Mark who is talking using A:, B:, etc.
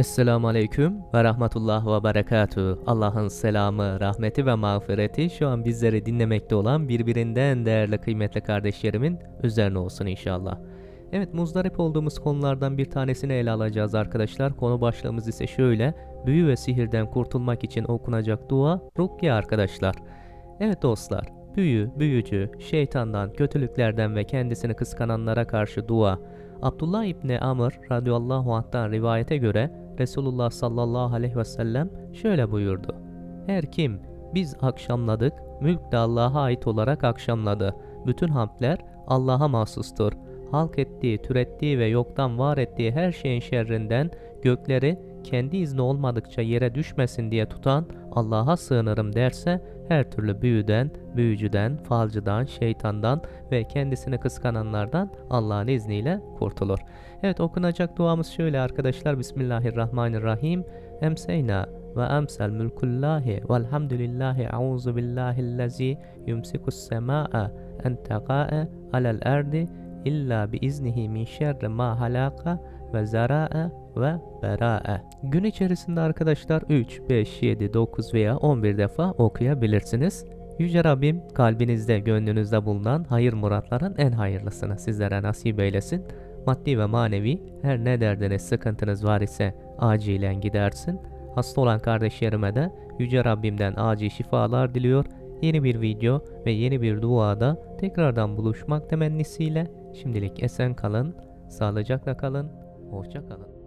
A: Esselamu Aleyküm ve Rahmetullah ve Berekatuhu. Allah'ın selamı, rahmeti ve mağfireti şu an bizleri dinlemekte olan birbirinden değerli kıymetli kardeşlerimin üzerine olsun inşallah. Evet, muzdarip olduğumuz konulardan bir tanesini ele alacağız arkadaşlar. Konu başlığımız ise şöyle: büyü ve sihirden kurtulmak için okunacak dua, rukiye arkadaşlar. Evet dostlar, büyü, büyücü, şeytandan, kötülüklerden ve kendisini kıskananlara karşı dua. Abdullah İbni Amr radıyallahu anh'tan rivayete göre Resulullah sallallahu aleyhi ve sellem şöyle buyurdu: her kim biz akşamladık, mülk de Allah'a ait olarak akşamladı. Bütün hamdler Allah'a mahsustur. Halk ettiği, türettiği ve yoktan var ettiği her şeyin şerrinden, gökleri kendi izni olmadıkça yere düşmesin diye tutan Allah'a sığınırım derse, her türlü büyüden, büyücüden, falcıdan, şeytandan ve kendisini kıskananlardan Allah'ın izniyle kurtulur. Evet, okunacak duamız şöyle arkadaşlar: Bismillahirrahmanirrahim. Emseyna ve emsel mülkullahi velhamdülillahi auzu billahillezi yumsikus sema'a en teqa'e alel erdi illa biiznihi min şerri ma halaka ve zara'e ve bera'e. Gün içerisinde arkadaşlar 3, 5, 7, 9 veya 11 defa okuyabilirsiniz. Yüce Rabbim kalbinizde, gönlünüzde bulunan hayır muratların en hayırlısını sizlere nasip eylesin. Maddi ve manevi her ne derdiniz, sıkıntınız var ise acilen gidersin. Hasta olan kardeşlerime de Yüce Rabbimden acil şifalar diliyor. Yeni bir video ve yeni bir duada tekrardan buluşmak temennisiyle şimdilik esen kalın, sağlıcakla kalın, hoşça kalın.